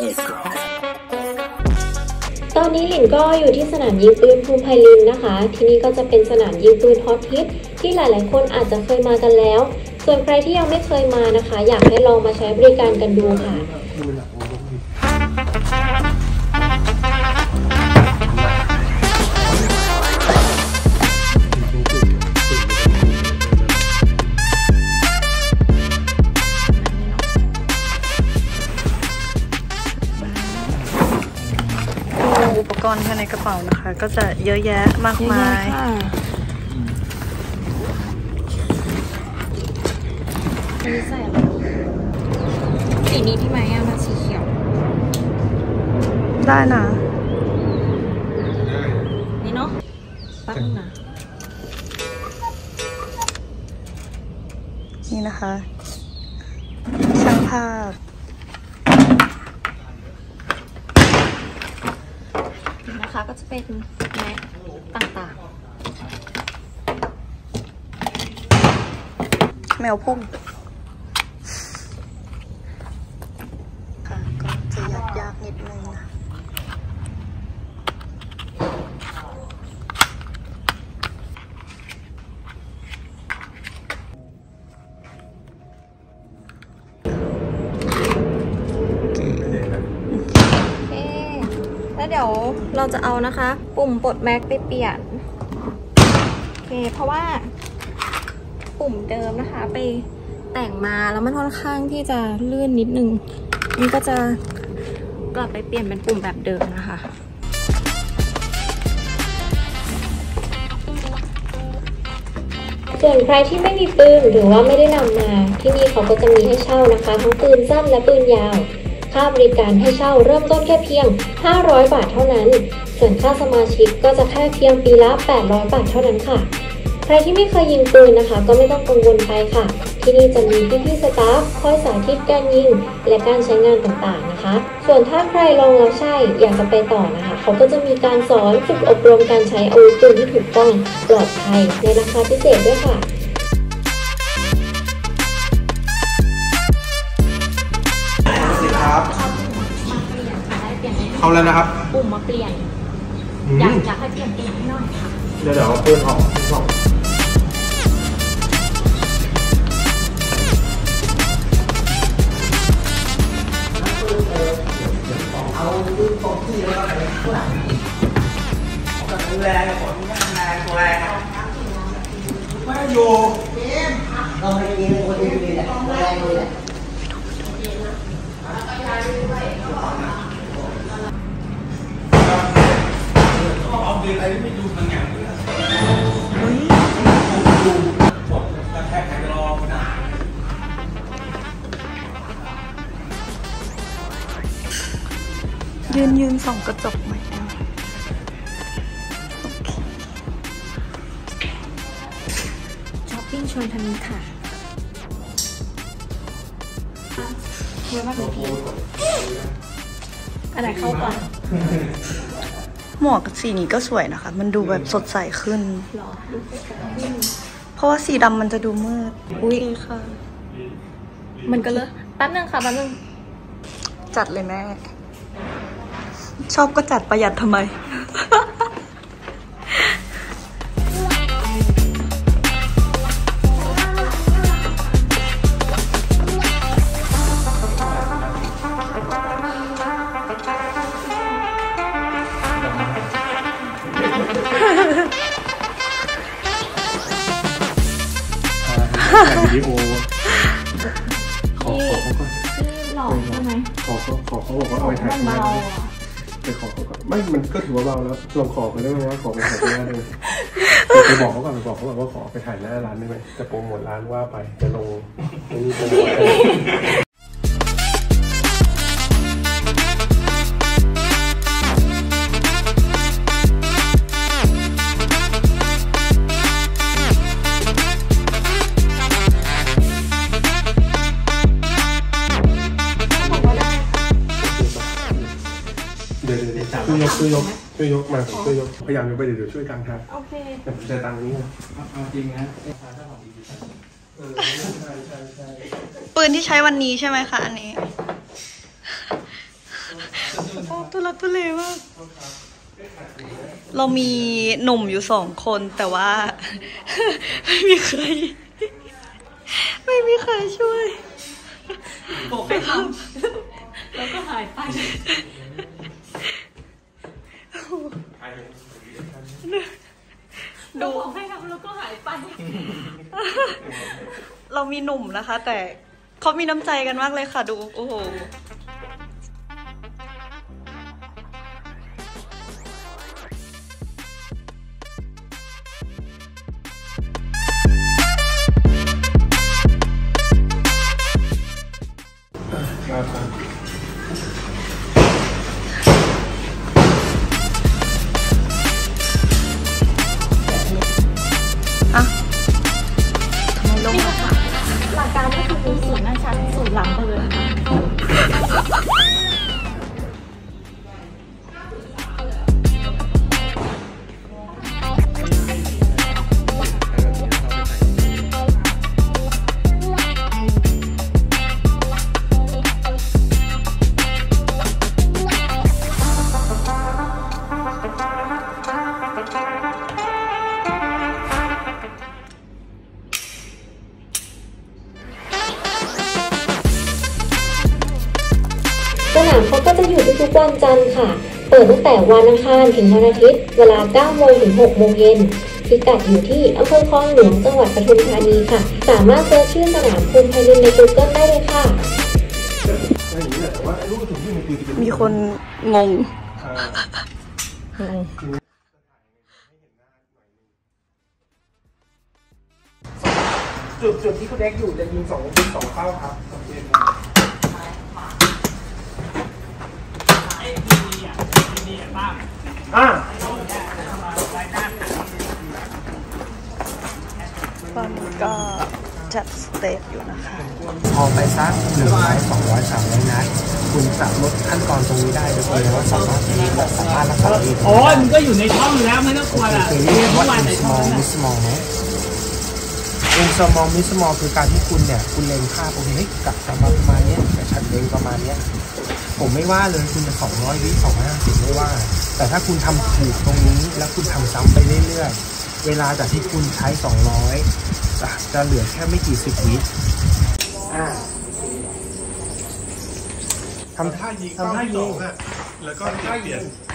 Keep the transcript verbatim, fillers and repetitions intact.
ตอนนี้หลินก็อยู่ที่สนามยิงปืนภูมิไพลินนะคะที่นี่ก็จะเป็นสนามยิงปืนฮอตฮิตที่หลายๆคนอาจจะเคยมากันแล้วส่วนใครที่ยังไม่เคยมานะคะอยากให้ลองมาใช้บริการกันดูค่ะอุปกรณ์ภายในกระเป๋านะคะก็จะเยอะแยะมากมายนี่ใส่อะไรสีนี้พี่ไม้อะมาสีเขียวได้นะนี่เนาะปั๊บนะนี่นะคะช่างภาพนะคะก็จะเป็นแม็กต่างๆแมวพุ่งค่ะก็จะยากยากนิดนึงนะแล้วเดี๋ยวเราจะเอานะคะปุ่มปลดแม็กไปเปลี่ยนโอเคเพราะว่าปุ่มเดิมนะคะไปแต่งมาแล้วมันค่อนข้างที่จะลื่นนิดนึงนี่ก็จะกลับไปเปลี่ยนเป็นปุ่มแบบเดิมนะคะส่วนใครที่ไม่มีปืนหรือว่าไม่ได้นำมาที่นี่เขาก็จะมีให้เช่านะคะทั้งปืนสั้นและปืนยาวค่าบริการให้เช่าเริ่มต้นแค่เพียงห้าร้อยบาทเท่านั้นส่วนค่าสมาชิกก็จะแค่เพียงปีละแปดร้อยบาทเท่านั้นค่ะใครที่ไม่เคยยิงปืนนะคะก็ไม่ต้องกังวลไปค่ะที่นี่จะมีพี่ๆสตาฟคอยสาธิตการยิงและการใช้งานต่างๆนะคะส่วนถ้าใครลองแล้วใช่อยากจะไปต่อนะคะเขาก็จะมีการสอนฝึกอบรมการใช้อาวุธปืนที่ถูกต้องปลอดภัยในราคาพิเศษด้วยค่ะเอาแล้วนะครับปุ่มมาเปลี่ยนอยากอยากให้เปลี่ยนเปลี่ยนให้หน่อยค่ะเดี๋ยวเดี๋ยวเอาปืนออกออกเอาปืนตกที่แล้วก็ไปแรงก่อนแรงตัวแรงไม่อยู่เราไม่ได้ยินคนอื่นเลยแหละแรงเลยแหละเอาเดินอะไรไม่ดูทางอย่างเลยดูกดกระแทกแข็งรอนะยืนยืนส่องกระจกไหมช้อปปิ้งชวนทางนี้ค่ะเยอะมากเลยพี่อันไหนเข้าก่อนหมวกสีนี้ก็สวยนะคะมันดูแบบสดใสขึ้นเพราะว่าสีดำมันจะดูมืดอุ้ยค่ะมันก็เลยแป๊บนึงค่ะแป๊บนึงจัดเลยแม่ชอบก็จัดประหยัดทำไมวิดีโอขอขอเขาก่อนหล่อใช่ไหมขอเขาขอเขาบอกว่าเอาไปถ่ายงานไปขอเขาก่อนไม่มันก็ถือว่าเบาแล้วลองขอไปได้ไหมว่าขอไปถ่ายหน้าได้ไหมไปบอกเขาก่อนไปบอกเขาก่อนว่าขอไปถ่ายหน้าร้านได้ไหมจะโปรโมทร้านว่าไปจะลงนี่โปรโมทช่วยยกช่วยยกช่วยยกมาผมช่วยยกพยายามยกไปเดี๋ยวช่วยกลางทางโอเคแต่ผมจะตังนี้นะจริงนะปืนที่ใช้วันนี้ใช่ไหมคะอันนี้ตุลักตุเลมากเรามีหนุ่มอยู่สองคนแต่ว่า ไม่มีใคร ไม่มีใครช่วยบอกให้ทำแล้วก็หายไปดูบอกให้ทำแล้วก็หายไป เรามีหนุ่มนะคะแต่เขามีน้ำใจกันมากเลยค่ะดูโอ้โหอะทำไมลงอะค่ะหลักการก็คือสูตรหน้าชัดสูตรหลังไปเลยสนามเขาก็จะอยู่ทุกๆวันจันทร์ค่ะ เปิดตั้งแต่วันอังคารถึงวันอาทิตย์ เวลา เก้าโมง ถึง หกโมงเย็นพิกัดอยู่ที่อำเภอคลองหลวง จังหวัดปทุมธานีค่ะ สามารถเซิร์ชชื่อสนามภูมิพายินใน Google ได้เลยค่ะมีคนงงจุดจุดที่คุณเอ็กอยู่จะยิงสองสองเป้าครับอ่าตอนนี้ก็จัดสเตจอยู่นะคะพอไปสักหนึ่งร้อยสองร้อยสามร้อยนัดคุณจะลดขั้นตอนตรงนี้ได้โดยที่ว่าสามารถที่จะสัมภาษณ์รักษาเองโอ้ยมันก็อยู่ในช่องอยู่แล้วไม่ต้องกลัวล่ะเคยเรียกว่า in small miss small นะ in small miss small คือการที่คุณเนี่ยคุณเล็งภาพโอเคเฮ้ยกลับจะมาประมาณนี้แต่ฉันเล็งประมาณนี้ผมไม่ว่าเลยคุณจะสองร้อยวิสองร้อยห้าสิบไม่ว่าแต่ถ้าคุณทำถูกตรงนี้แล้วคุณทำซ้ำไปเรื่อยๆเวลาจากที่คุณใช้สองร้อยจะเหลือแค่ไม่กี่สิบวิอ่าทำท่ายิงทำท่ายิงแล้วก็เปลี่ยน